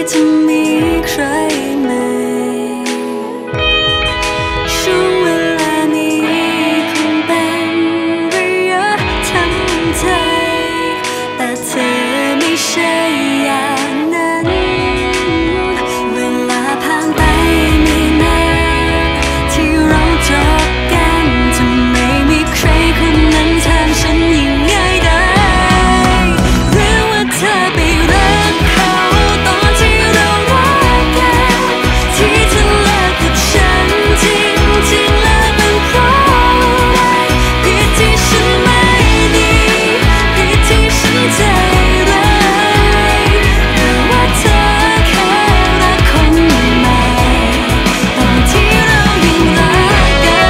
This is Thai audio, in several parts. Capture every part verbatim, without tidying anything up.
จะมีใครไหมช่วงเวลานี้คงเป็นระยะทำใจแต่เธอไม่ใช่อย่างนั้นเวลาผ่านไปไม่นานที่เราจบกันจะไม่มีใครคนนั้นแทนฉันยิ่งง่ายได้หรือว่าเธอไปรักเขาตอนที่เรารักกันที่เธอเลิกกับฉันจริงจริงแล้วเป็นเพราะอะไรผิดที่ฉันไม่ดีผิดที่ฉันใจร้ายหรือว่าเธอแค่รักคนใหม่ตอนที่เรายังรักกัน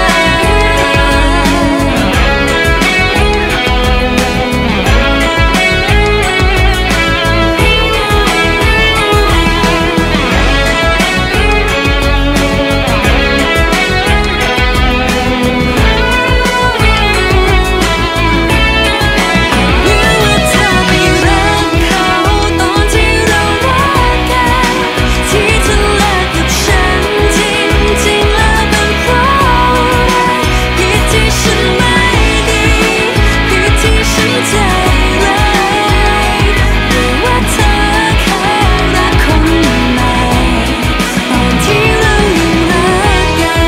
หรือว่าเธอไปรักเขาตอนที่เรารักกันที่เธอเลิกกับฉันจริงจริงแล้วเป็นเพราะอะไรผิดที่ฉันไม่ดีผิดที่ฉันใจร้ายหรือว่าเธอแค่รักคนใหม่ตอนที่เรายังรักกัน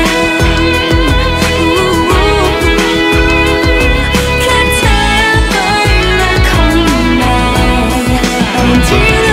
แค่เธอไปรักคนใหม่ตอนที่